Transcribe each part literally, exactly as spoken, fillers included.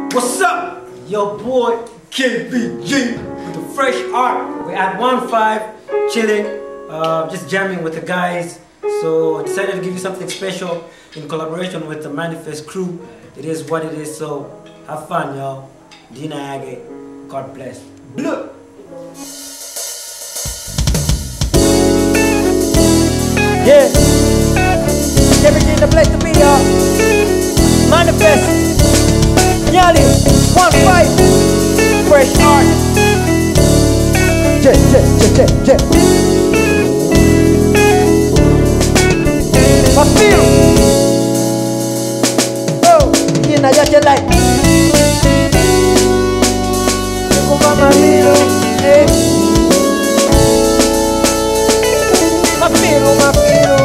What's up? Your boy K B G with the fresh art. We're at one five chilling, uh, just jamming with the guys. So I decided to give you something special in collaboration with the Manifest crew. It is what it is, so have fun, y'all. Dina Age, God bless. Blue. Yeah, everything the place to be, y'all. Manifest, Nyali, one fight, fresh art. Yeah, yeah, yeah, yeah, yeah. Mafilu. Oh, you know your life. Mafilu, hey. Mafilu, Mafilu.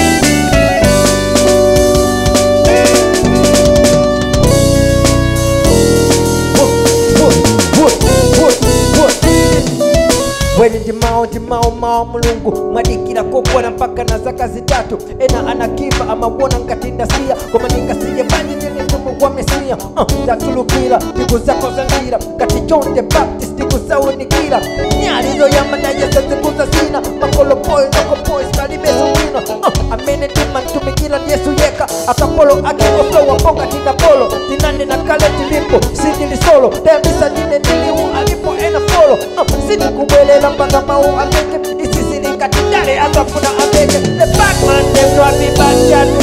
Weni jimao jimao mao mulungu madikira kokwana mpaka na zaka zitatu ena anakiva amawona ngatinda siya kwa maninga siya banyi jini tumu kwa mesia uh, datulukira tiku zako zangira kati John the Baptist tiku sawe nikira nyari zo yamana yesa tiku za zina makolo boy noko boy skalibezo wina uh, amene tima tumikira yesu yeka akapolo akiko flow waponga tina polo tinane na kale tilipo sidi solo tembisa nine niliu alipo ena follow uh, sidi kubwelela mpaka mau ameke isisi nikatidare atafuna ameke the back man them not be bad